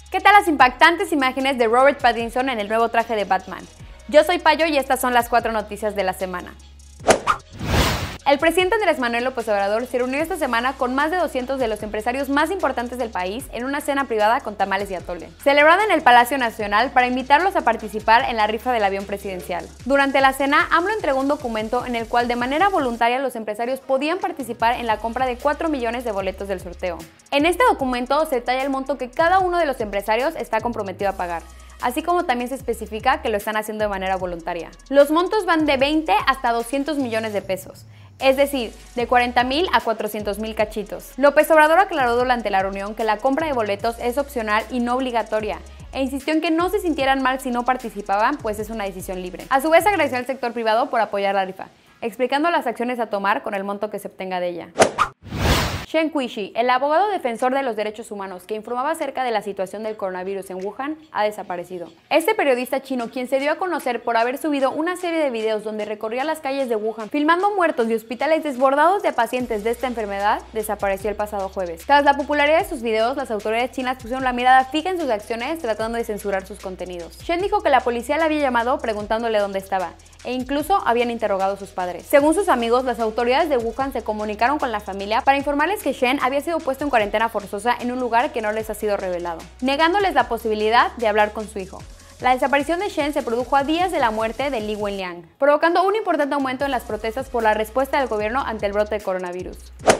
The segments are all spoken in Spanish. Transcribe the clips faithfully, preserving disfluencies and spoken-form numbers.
¿Qué tal las impactantes imágenes de Robert Pattinson en el nuevo traje de Batman? Yo soy Payo y estas son las cuatro noticias de la semana. El presidente Andrés Manuel López Obrador se reunió esta semana con más de doscientos de los empresarios más importantes del país en una cena privada con tamales y atole, celebrada en el Palacio Nacional para invitarlos a participar en la rifa del avión presidencial. Durante la cena, AMLO entregó un documento en el cual de manera voluntaria los empresarios podían participar en la compra de cuatro millones de boletos del sorteo. En este documento se detalla el monto que cada uno de los empresarios está comprometido a pagar, así como también se especifica que lo están haciendo de manera voluntaria. Los montos van de veinte hasta doscientos millones de pesos, es decir, de cuarenta mil a cuatrocientos mil cachitos. López Obrador aclaró durante la reunión que la compra de boletos es opcional y no obligatoria, e insistió en que no se sintieran mal si no participaban, pues es una decisión libre. A su vez agradeció al sector privado por apoyar la rifa, explicando las acciones a tomar con el monto que se obtenga de ella. Shen Quishi, el abogado defensor de los derechos humanos que informaba acerca de la situación del coronavirus en Wuhan, ha desaparecido. Este periodista chino, quien se dio a conocer por haber subido una serie de videos donde recorría las calles de Wuhan filmando muertos y hospitales desbordados de pacientes de esta enfermedad, desapareció el pasado jueves. Tras la popularidad de sus videos, las autoridades chinas pusieron la mirada fija en sus acciones tratando de censurar sus contenidos. Shen dijo que la policía le había llamado preguntándole dónde estaba, e incluso habían interrogado a sus padres. Según sus amigos, las autoridades de Wuhan se comunicaron con la familia para informarles que Shen había sido puesto en cuarentena forzosa en un lugar que no les ha sido revelado, negándoles la posibilidad de hablar con su hijo. La desaparición de Shen se produjo a días de la muerte de Li Wenliang, provocando un importante aumento en las protestas por la respuesta del gobierno ante el brote de coronavirus.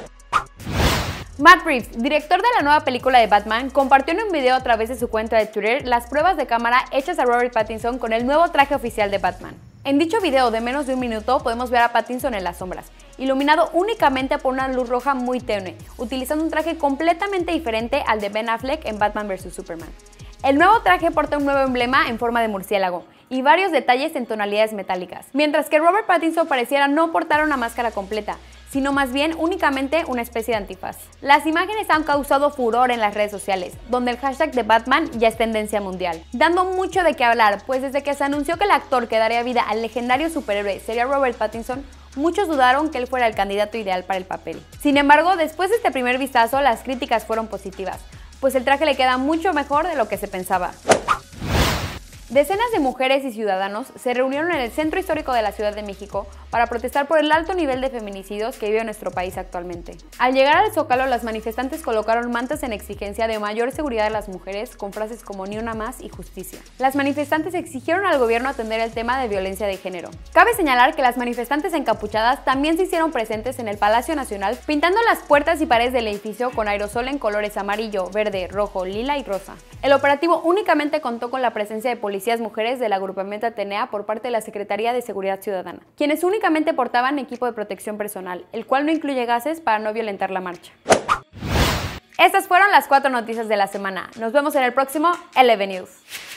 Matt Reeves, director de la nueva película de Batman, compartió en un video a través de su cuenta de Twitter las pruebas de cámara hechas a Robert Pattinson con el nuevo traje oficial de Batman. En dicho video de menos de un minuto podemos ver a Pattinson en las sombras, iluminado únicamente por una luz roja muy tenue, utilizando un traje completamente diferente al de Ben Affleck en Batman versus Superman. El nuevo traje porta un nuevo emblema en forma de murciélago y varios detalles en tonalidades metálicas, mientras que Robert Pattinson pareciera no portar una máscara completa, sino más bien únicamente una especie de antifaz. Las imágenes han causado furor en las redes sociales, donde el hashtag de Batman ya es tendencia mundial, dando mucho de qué hablar, pues desde que se anunció que el actor que daría vida al legendario superhéroe sería Robert Pattinson, muchos dudaron que él fuera el candidato ideal para el papel. Sin embargo, después de este primer vistazo, las críticas fueron positivas, pues el traje le queda mucho mejor de lo que se pensaba. Decenas de mujeres y ciudadanos se reunieron en el Centro Histórico de la Ciudad de México para protestar por el alto nivel de feminicidios que vive nuestro país actualmente. Al llegar al Zócalo, las manifestantes colocaron mantas en exigencia de mayor seguridad de las mujeres con frases como "ni una más" y "justicia". Las manifestantes exigieron al gobierno atender el tema de violencia de género. Cabe señalar que las manifestantes encapuchadas también se hicieron presentes en el Palacio Nacional, pintando las puertas y paredes del edificio con aerosol en colores amarillo, verde, rojo, lila y rosa. El operativo únicamente contó con la presencia de policías mujeres del agrupamiento Atenea por parte de la Secretaría de Seguridad Ciudadana, quienes únicamente portaban equipo de protección personal, el cual no incluye gases para no violentar la marcha. Estas fueron las cuatro noticias de la semana. Nos vemos en el próximo L V News.